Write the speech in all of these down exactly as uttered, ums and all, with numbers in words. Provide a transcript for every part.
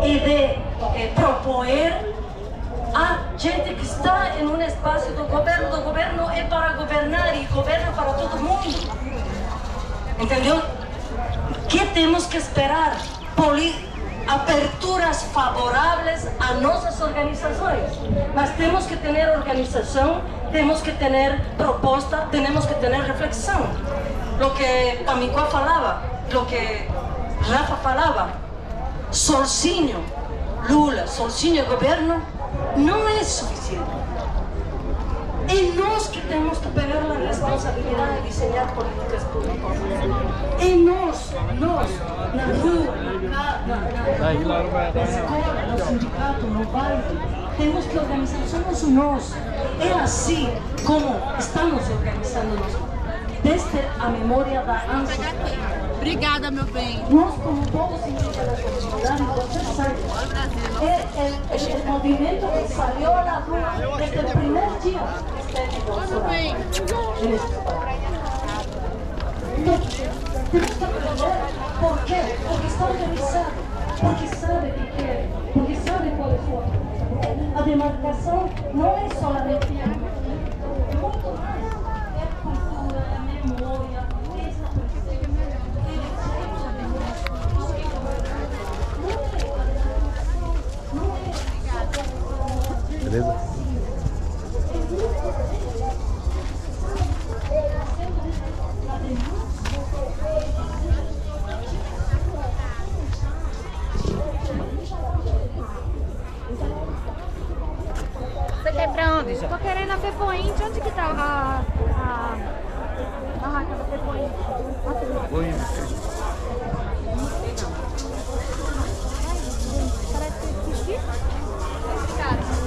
e de eh, propor a gente que está em um espaço do governo. Do governo é para governar e governa para todo mundo. Entendeu? Que temos que esperar? Poli aperturas favoráveis a nossas organizações. Mas temos que ter organização, temos que ter proposta, temos que ter reflexão. O que Pamicua falava, o que Rafa falava, sozinho Lula, sozinho governo, não é suficiente. É nós que temos que pegar a responsabilidade de desenhar políticas públicas. É nós, nós, na rua, na, na, na, na escola, no sindicato, no bairro, temos que organizar, somos nós. É assim como estamos organizando-nos, desde a memória da ancestralidade. Obrigada, meu bem. Nós, como povo indígena da comunidade, você sabe, é, é, é o movimento que saiu na rua desde o primeiro dia que esteve Bolsonaro. Temos que aprender. Por quê? Porque está organizado, porque sabe o que quer, porque sabe qual é a sua organização. A demarcação não é solamente a é muito mais. É a cultura, é a memória, é essa presença. Beleza? Você quer ir pra onde, Jó? Tô querendo a Pepointe. Onde que tá a, a barraca da Pepointe? Oi. Parece que eu esqueci. Cara.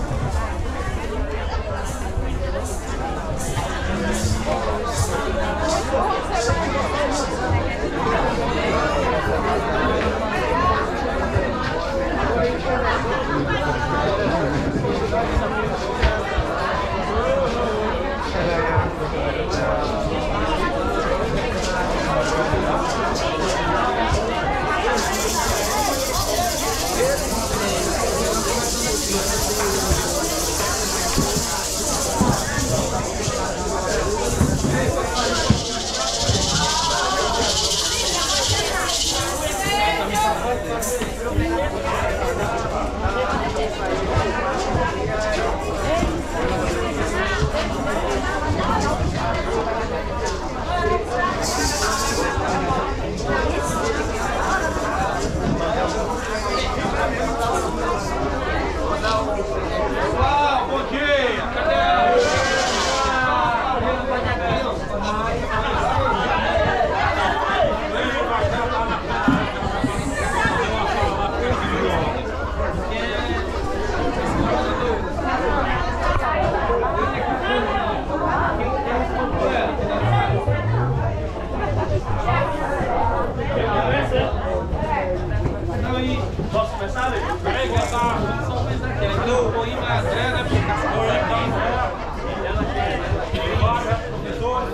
Posso começar, Lê? Peraí, que tá. Eu vou ir pra Adriana, porque a ela quer. Bora, professor.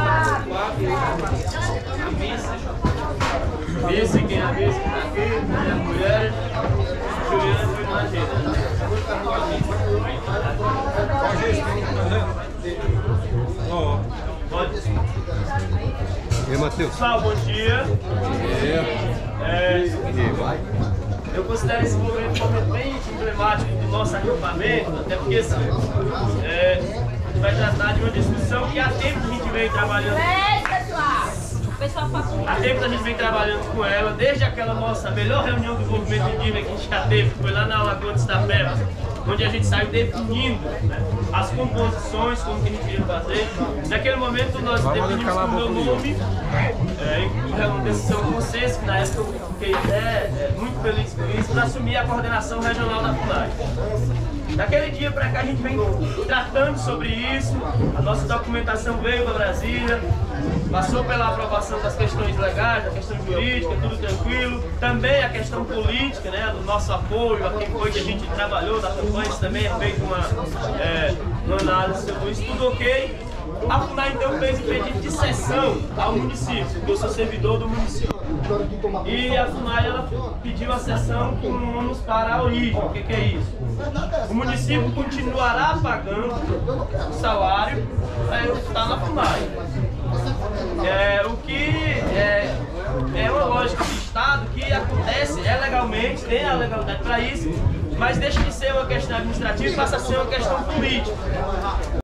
A Missa. Missa, quem é a Missa que tá aqui? Minhas mulheres. Juliana foi na agenda. Pode. E aí, Matheus? Pessoal, bom dia. É, eu considero esse momento um momento bem emblemático do nosso acampamento, até porque assim, é, a gente vai tratar de uma discussão que há tempo que a gente vem trabalhando. Há tempo que a gente vem trabalhando com ela, desde aquela nossa melhor reunião do movimento indígena que a gente já teve, que foi lá na Lagoa de Itapeva, onde a gente saiu definindo, né, as composições, como que a gente queria fazer. Naquele momento nós definimos o meu nome, é, uma decisão com vocês, que na época eu fiquei é, é, muito feliz com isso, para assumir a coordenação regional da FUNAI. Daquele dia para cá a gente vem tratando sobre isso, a nossa documentação veio para Brasília, passou pela aprovação das questões legais, da questão jurídica, tudo tranquilo. Também a questão política, né, do nosso apoio, a quem foi que a gente trabalhou na campanha, isso também é feito uma, é, uma análise sobre isso, tudo ok. A FUNAI então fez um pedido de cessão ao município, porque eu sou servidor do município. E a FUNAI ela pediu a cessão com ônus para a origem. O que, que é isso? O município continuará pagando o salário para eu estar na FUNAI. É, o que é, é uma lógica de Estado que acontece, é legalmente, tem a legalidade para isso, mas deixa de ser uma questão administrativa e passa a ser uma questão política.